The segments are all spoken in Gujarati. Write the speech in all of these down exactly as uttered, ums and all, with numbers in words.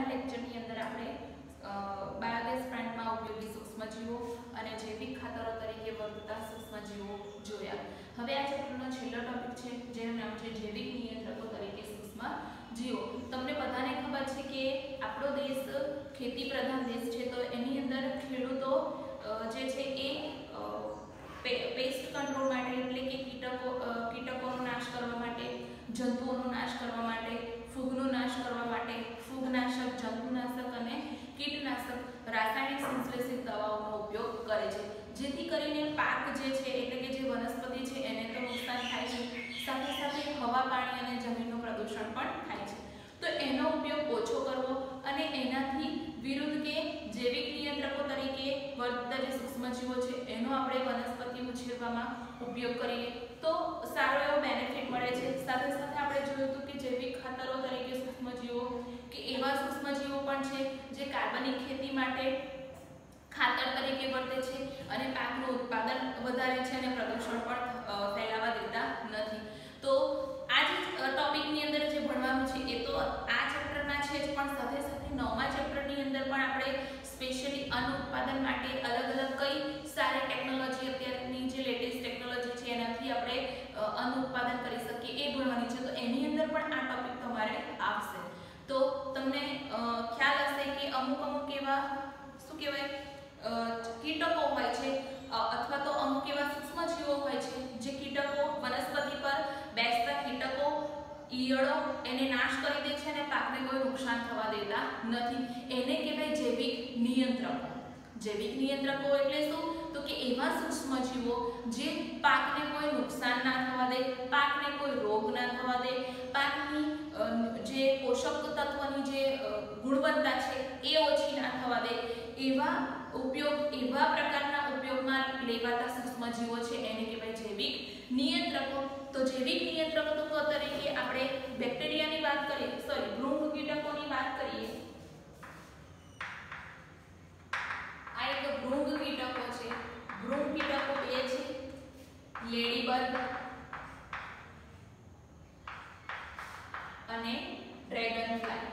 અગાઉના લેક્ચરની અંદર આપણે બાયોગેસ પ્લાન્ટમાં ઉપયોગી સૂક્ષ્મજીવો અને જૈવિક ખાતરો તરીકે વર્તતા સૂક્ષ્મજીવો જોયા. હવે આ ચેપ્ટરનો છેલ્લો ટોપિક છે જેનું નામ છે જૈવિક નિયંત્રકો તરીકે સૂક્ષ્મજીવો. તમને બધાને ખબર છે કે આપણો દેશ ખેતી પ્રધાન દેશ છે, તો એની અંદર ખેડૂતો જે છે એ પેસ્ટ કંટ્રોલ માટે એટલે કે કીટકો કીટકોનો નાશ કરવા માટે, જંતુઓનો નાશ કરવા માટે, ફૂગનો નાશ કરવા માટે ફૂગનાશક, જંતુનાશક અને કીટનાશક રાસાયણિક સંશ્લેષિત દવાઓનો ઉપયોગ કરે છે, જેથી કરીને પાક જે છે એટલે કે જે વનસ્પતિ છે એને તો નુકસાન થાય છે, સાથે સાથે હવા, પાણી અને જમીનનું પ્રદૂષણ પણ થાય છે. તો એનો ઉપયોગ ઓછો કરવો અને એનાથી વિરુદ્ધ કે જૈવિક નિયંત્રકો તરીકે વર્તતા જે સૂક્ષ્મજીવો છે એનો આપણે વનસ્પતિ ઉછેરમાં ઉપયોગ કરીએ તો સારો એવો બેનિફિટ મળે છે. સાથે સાથે આપણે જોયું હતું કે જૈવિક ખાતરો તરીકે સૂક્ષ્મજીવો કે એવા સૂક્ષ્મજીવો પણ છે જે કાર્બનિક ખેતી માટે ખાતર તરીકે વર્તે છે અને પાકનું ઉત્પાદન વધારે છે અને પ્રદૂષણ પણ ફેલાવા દેતા નથી. તો આ જ ટોપિકની અંદર જે ભણવાનું છે એ તો આ ચેપ્ટરમાં છે જ, પણ સાથે સાથે નવમા ચેપ્ટરની અંદર પણ આપણે સ્પેશિયલી અન્ન ઉત્પાદન માટે અલગ અલગ કઈ સારી ટેકનોલોજી, અત્યારની જે લેટેસ્ટ ટેકનોલોજી છે એનાથી આપણે અન્ન ઉત્પાદન કરી શકીએ એ ભણવાની છે. તો એની અંદર પણ આ ટોપિક તમારે આવશે. તો તમને ખ્યાલ હશે કે અમુક અમુક એવા શું કહેવાય કીટકો હોય છે અથવા તો અમુક એવા સૂક્ષ્મજીવો હોય છે જે કીટકો વનસ્પતિ પર બેસતા કીટકો, ઈયળો એને નાશ કરી દે છે અને પાકને કોઈ નુકસાન થવા દેતા નથી. એને કહેવાય જૈવિક નિયંત્રકો. જૈવિક નિયંત્રકો એટલે શું? તો કે એવા સૂક્ષ્મજીવો જે પાકને કોઈ નુકસાન ના થવા દે, પાકને કોઈ રોગ ના થવા દે, પાકની જે પોષક તત્વની જે ગુણવત્તા છે એ ઓછી ના થવા દે, એવા ઉપયોગ એવા પ્રકારના ઉપયોગમાં લેવાતા સૂક્ષ્મજીવો છે એને કહેવાય જૈવિક નિયંત્રકો. તો જૈવિક નિયંત્રકો તરીકે આપણે બેક્ટેરિયાની વાત કરીએ, સોરી ભૃંગ કીટકોની વાત કરીએ. આ એક ભૃંગ કીટકો છે. ભૃંગ કીટકો બે છે, લેડીબર્ગ અને ડ્રેગન ફ્લાય.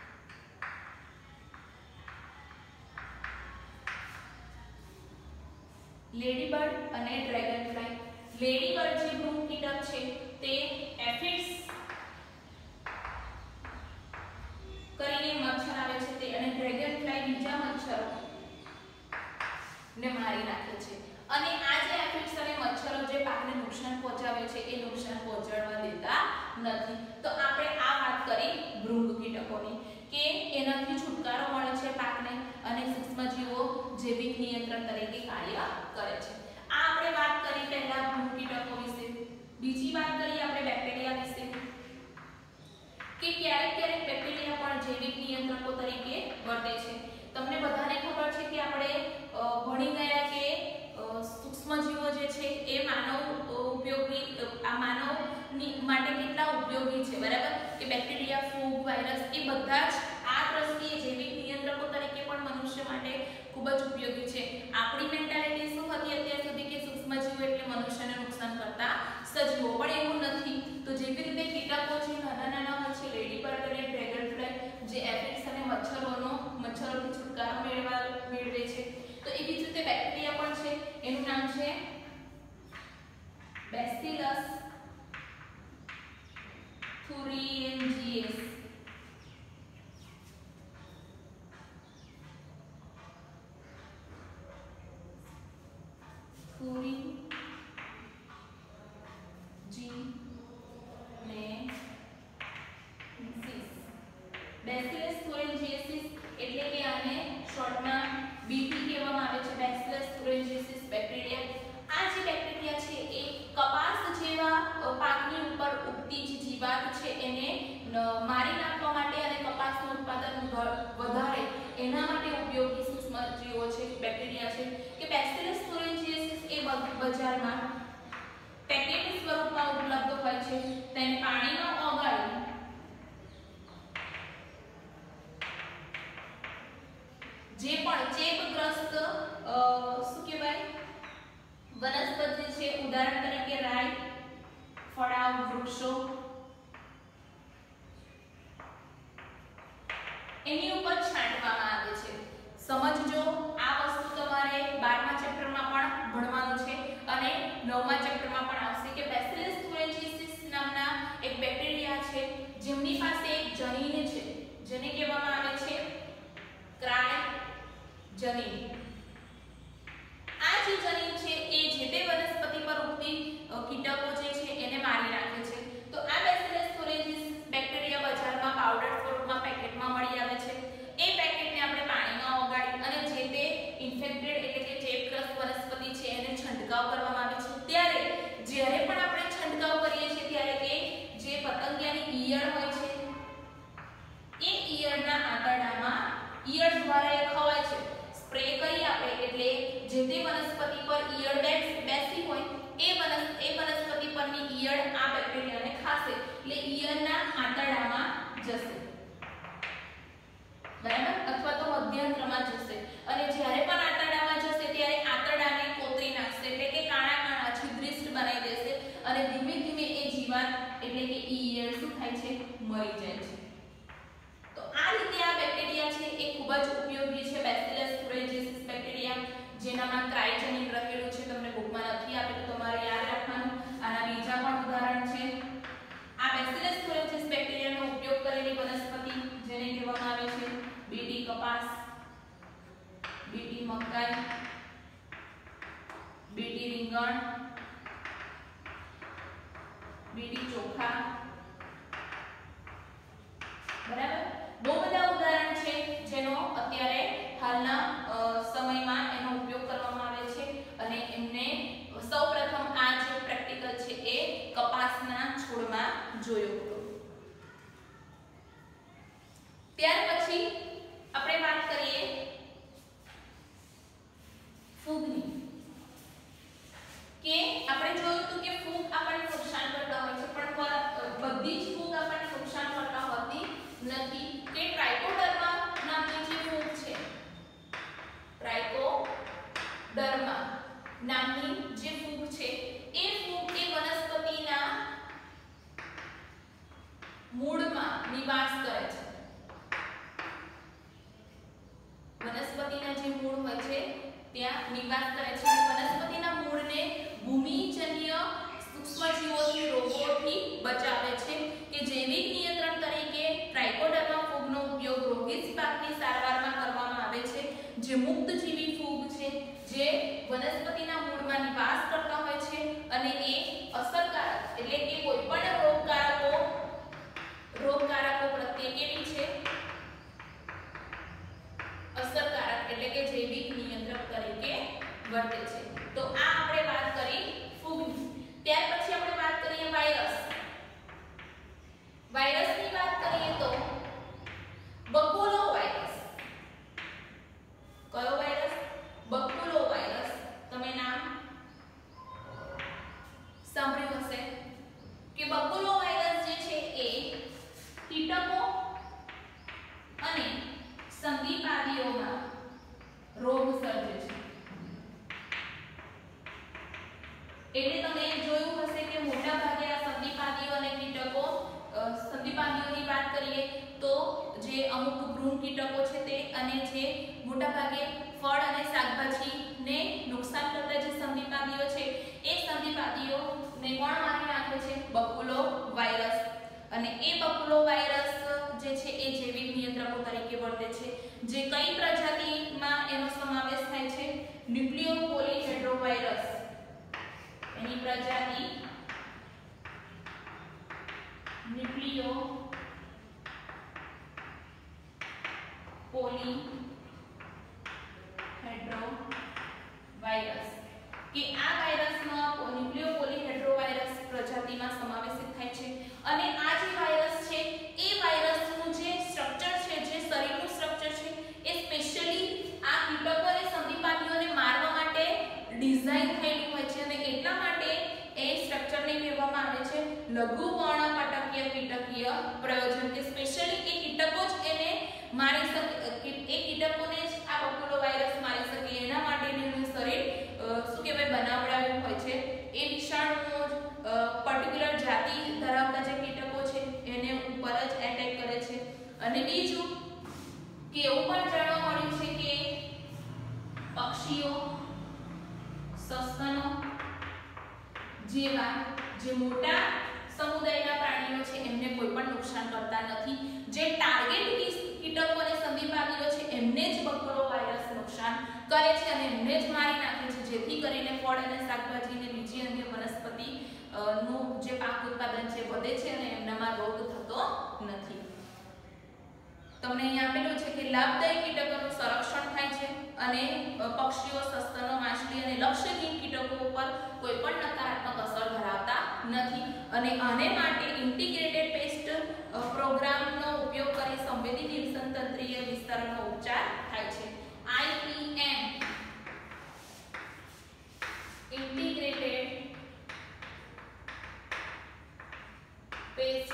લેડીબર્ડ અને ડ્રેગન ફ્લાય. લેડીબર્ડ જે ભૃંગ કીટક છે તે એફિડ્સ કરીને મચ્છર આવે છે તે, અને ડ્રેગન ફ્લાય બીજા મચ્છરો ને મારી નાખે છે. અને આ જે એફિડ્સ અને મચ્છરો જે પાકને નુકસાન પહોંચાડે છે એ નુકસાન પહોંચાડવા દેતા નથી. તો આપણે આ વાત કરી ભૃંગ કીટકોની કે એનાથી છુટકારો મળે છે પાકને અને સૂક્ષ્મજીવો જૈવિક નિયંત્રણ તરીકે કાર્ય કરે છે. આ આપણે વાત કરી પહેલા ભૃંગ કીટકો વિશે. બીજી વાત કરીએ આપણે બેક્ટેરિયા વિશે કે ક્યારેક ક્યારેક બેક્ટેરિયા પણ જૈવિક નિયંત્રકો તરીકે વર્તે છે. તમને બધાને ખબર છે કે આપણે ભણી ગયા કે સૂક્ષ્મજીવો જે છે એ માનવ ઉપયોગી આ માનવ માટે કેટલા ઉપયોગી છે, બરાબર? કે બેક્ટેરિયા, ફૂગ, વાયરસ એ બધા જ આ દ્રષ્ટિએ જૈવિક નિયંત્રકો તરીકે પણ મનુષ્ય માટે ખૂબ જ ઉપયોગી છે. આપણી મેન્ટાલિટી શું હતી અત્યાર સુધી કે સૂક્ષ્મજીવો એટલે મનુષ્યને નુકસાન કરતા સજીવો, પણ એવું નથી. તો જેવી રીતે કીટકો છે નાના નાના હોય છે, લેડીબર્ડ અને ડ્રેગન ફ્લાય જે એફિડ્સ અને મચ્છરોનો મચ્છરોથી છુટકારો મેળવવા મેળવે છે, તો એવી જ રીતે બેક્ટેરિયા પણ છે. એનું નામ છે બેસિલસ thuringiensis. બેસિલસ thuringiensis એટલે કે આને શોર્ટમાં બીટી કહેવામાં આવે છે. Bacillus thuringiensis bacteria. આ જે બેક્ટેરિયા છે એ કપાસ જેવા પાકની ઉપર ઉગતી જે જીવાત છે એને મારી નાખવા માટે અને કપાસનું ઉત્પાદન વધારે એના માટે ઉપયોગી સૂક્ષ્મજીવો છે, બેક્ટેરિયા છે. કે બેસિલસ thuringiensis એ બજારમાં પેકેટ સ્વરૂપમાં ઉપલબ્ધ હોય છે. તેને પાણીમાં ઓગાળી જે પણ ચેપગ્રસ્ત શું કહેવાય વનસ્પતિ છે, ઉદાહરણ તરીકે રાઈ, ફળાવ વૃક્ષો એની ઉપર છાંટવામાં આવે છે. સમજજો, આ વસ્તુ તમારે બારમા ચેપ્ટરમાં પણ ભણવાનું છે અને નવમા ચેપ્ટરમાં પણ આવશે કે બેસિલસ thuringiensis નામના એક બેક્ટેરિયા છે જેમની પાસે એક જનીન છે જેને કહેવામાં આવે છે ક્રાય જનીન. આ જે જનીન છે એ જે તે વનસ્પતિ પર ઉગતી કીટકો જે છે એને મારી નાખે છે. તો આ બેસિલસ thuringiensis બેક્ટેરિયા બજારમાં પાવડર સ્વરૂપમાં પેકેટમાં મળી આવે છે. એ પેકેટને આપણે પાણીમાં ઓગાળી અને જે તે ઇન્ફેક્ટેડ એટલે કે ચેપગ્રસ્ત વનસ્પતિ છે એને છંટકાવ કરવામાં આવે છે. ત્યારે જ્યારે પણ આપણે છંટકાવ કરીએ છીએ ત્યારે એ જે પતંગિયાની ઈયળ હોય છે એ ઈયળના આંતરડામાં ઈયળ દ્વારા એ ખવાય છે. સ્પ્રે કરી આપણે એટલે જે તે વનસ્પતિ પર ઈયળ બેસી હોય એ વનસ એ વનસ્પતિ પરની ઈયળ આ બેક્ટેરિયાને ખાશે એટલે ઈયળના આંતરડામાં જશે, બરાબર, અથવા તો મધ્યંત્રમાં જશે અને જ્યારે પણ આંતરડામાં જશે ત્યારે આંતરડાને કોતરી નાખશે એટલે કે કાણા કાણા છિદ્રિષ્ટ બનાવી દેશે અને ધીમે ધીમે એ જીવાત એટલે કે ઈયળ શું થાય છે, મરી જાય છે. તો આ રીતે આ બેક્ટેરિયા છે એ ખૂબ જ ઉપયોગી છે બેસિલસ thuringiensis બેક્ટેરિયા જેનામાં ક્રાયજનિન રહેલું છે. તમને બુકમાં નથી આપેલું, તમારે યાદ રાખવાનું. આના બીજા પણ ઉદાહરણ છે. આ બેસિલસ thuringiensis બેક્ટેરિયાનો ઉપયોગ કરેલી વનસ્પતિ જેને કહેવામાં આવે છે બીટી કપાસ, બીટી મકાઈ, બીટી રીંગણ, બીટી ચોખા, બરાબર. બહુ બધા ઉદાહરણ છે જેનો અત્યારે હાલના સમયમાં એનો ઉપયોગ કરવામાં આવે છે અને એમને સૌપ્રથમ આ જે પ્રેક્ટિકલ છે એ કપાસના છોડમાં જોયો હતો. ત્યાર પછી આપણે વાત કરીએ ફૂગની, કે આપણે જોયું હતું કે ફૂગ આપણને નુકસાન કરતા હોય છે પણ બધી જ ફૂગ આપણને નુકસાન કરતા હોતી નથી. કે ટ્રાઇકોડર્મા નામની જે ફૂગ છે, ટ્રાઇકોડર્મા નામની જે ફૂગ છે એ ફૂગ એ વનસ્પતિના મૂળમાં નિવાસ કરે છે. વનસ્પતિના જે મૂળ હોય છે ત્યાં નિવાસ કરે છે. વનસ્પતિના મૂળને ભૂમિજન્ય સૂક્ષ્મજીવોથી રોગોથી બચાવે છે. કે જૈવિક નિયંત્રણ તરીકે ટ્રાઇકોડર્મા ફૂગનો ઉપયોગ રોગીટ પાકની સારવારમાં કરવામાં આવે છે. જે મુક્તજીવી ફૂગ છે જે વનસ્પતિના મૂળમાં નિવાસ કરતા હોય છે અને એ અસરકારક એટલે કે કોઈપણ રોગકારકો રોગકારકો પ્રત્યે કેવી છે, અસરકારક એટલે કે જૈવિક નિયંત્રક તરીકે વર્તે છે. તો આ આપણે વાત કરી ફૂગની. ત્યાર પછી આપણે વાત કરીએ વાયરસ. વાયરસની વાત કરીએ તો બકુલો વાયરસ. કયો વાયરસ? Baculovirus. તમે નામ સાંભળ્યું હશે કે બકુલો વાયરસ જે છે એ કીટકો અને સંધિપાદીઓમાં રોગ સર્જે છે. એટલે તમે જોયું હશે કે મોટા ભાગે આ સંધિપાદીઓ અને કીટકો, સંધિપાદીઓની વાત કરીએ તો જે અમુક ભ્રૂણ કીટકો છે તે અને જે મોટા ભાગે ફળ અને શાકભાજીને નુકસાન કરતા જે સંધિપાદીઓ છે એ સંધિપાદીઓને કોણ મારી નાખે છે? Baculovirus. અને એ બકુલો વાયરસ જે છે એ જૈવિક નિયંત્રકો તરીકે વર્તે છે. જે કઈ પ્રજાતિમાં એનો સમાવેશ થાય છે? ન્યુક્લિયોપોલીહેડ્રોવાયરસ. એની પ્રજાતિ ન્યુક્લિયોપોલીહેડ્રોવાયરસ. કે આ વાયરસમાં ન્યુક્લિયોપોલીહેડ્રોવાયરસ પ્રજાતિમાં સમાવેશ થાય છે. અને આ જે વાયરસ છે એ વાયરસનું જે સ્ટ્રક્ચર છે, જે શરીરનું સ્ટ્રક્ચર છે એ સ્પેશિયલી આ કીટકો અને સંધિપાદીઓને મારવા માટે ડિઝાઇન થયેલું હોય છે. અને એટલા માટે એ સ્ટ્રક્ચરને કહેવામાં આવે છે લઘુ વર્ણપટકીય કીટકીય પ્રયોજન. કે સ્પેશિયલી એ કીટકો જ એને મારી શકે, એ કીટકોને જ આ બકુલો વાયરસ મારી શકે એના માટે એનું શરીર શું કહેવાય બનાવડાવ્યું હોય છે. એ વિષાણુઓ પર્ટિક્યુલર જાતિ ધરાવતા જે કીટકો છે એને ઉપર જ એટેક કરે છે. અને બીજું કે એવું પણ જાણવા મળ્યું છે કે પક્ષીઓ, સસ્તનો જેવા જે મોટા સમુદાયના પ્રાણીઓ છે એમને કોઈ પણ નુકસાન કરતા નથી. જે ટાર્ગેટ કીટકો અને સંધિપાદીઓ છે એમને જ બકરો વાયરસ નુકસાન કરે છે અને એમને જ મારી નાખે છે, જેથી કરીને ફળ અને શાકભાજી અને બીજી અન્ય વનસ્પતિ નું જે પાક ઉત્પાદન છે વધે છે અને એમનામાં રોગ થતો નથી. તમને અહીંયા આપેલું છે કે લાભદાયી કીટકોનું સંરક્ષણ થાય છે અને પક્ષીઓ, સસ્તનો, માછલી અને લક્ષ્યહીન કીટકો ઉપર કોઈ પણ નકારાત્મક અસર ધરાવતા નથી અને આને માટે ઇન્ટિગ્રેટેડ પેસ્ટ પ્રોગ્રામનો ઉપયોગ કરી સંવેદી નિવસન તંત્રીય વિસ્તારનો ઉપચાર થાય છે. I P M integrated pest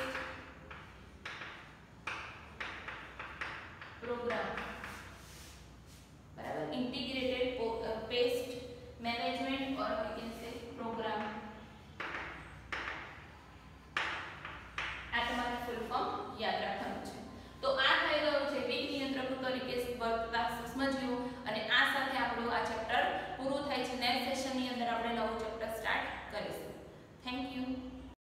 program, બરાબર, ઇન્ટિગ્રેટેડ પેસ્ટ मैनेजमेंट और we can say program આ તમારે ફૂલ ફોર્મ યાદ રાખો.